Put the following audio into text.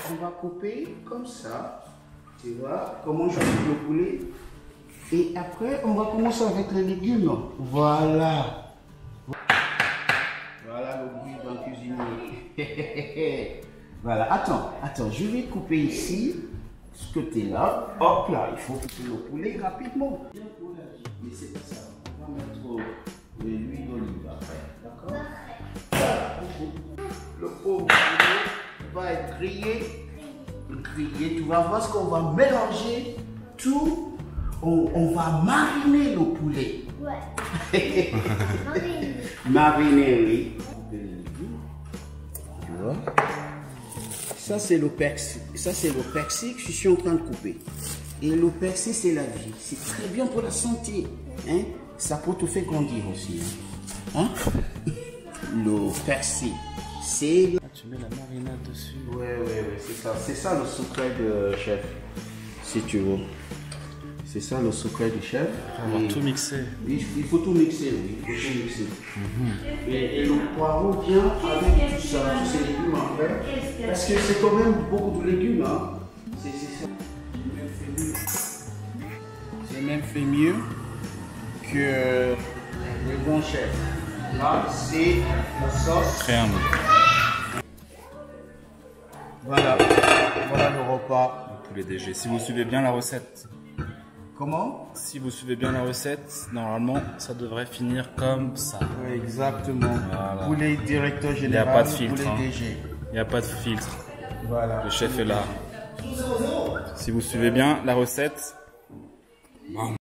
on va couper comme ça. Tu vois comment je coupe le poulet. Et après, on va commencer avec les légumes. Voilà. Voilà le bruit d'un cuisinier. Voilà, attends, je vais couper ici, ce côté-là. Hop là, il faut couper le poulet rapidement. Mais c'est pas ça. On va mettre de l'huile d'olive après, d'accord? Voilà, le pauvre poulet va être grillé. Tu vas voir ce qu'on va mélanger tout. On va mariner le poulet. Ouais. Mariner, oui. Tu vois? Ça c'est le persil. Ça c'est le persil que je suis en train de couper. Et le persil c'est la vie. C'est très bien pour la santé. Hein? Ça peut te faire grandir aussi. Hein? Le persil. C'est... Ah, tu mets la marinade dessus. Ouais, c'est ça. C'est ça le secret de chef. Si tu veux. C'est ça le secret du chef. On va tout mixer. Il faut tout mixer, oui. Il faut tout mixer. Et le poireau vient avec tout ça, tous ces légumes après. Parce que c'est quand même beaucoup de légumes. Hein. C'est même fait mieux que le bon chef. Là, c'est la sauce. Crème. Voilà. Voilà le repas. Le poulet DG. Si vous suivez bien la recette. Comment? Si vous suivez bien la recette, normalement, ça devrait finir comme ça. Oui, exactement. Voilà. Poulet directeur général. Il n'y a pas de filtre. Poulet Hein. DG. Il n'y a pas de filtre. Voilà. Le chef est là. Si vous suivez bien la recette.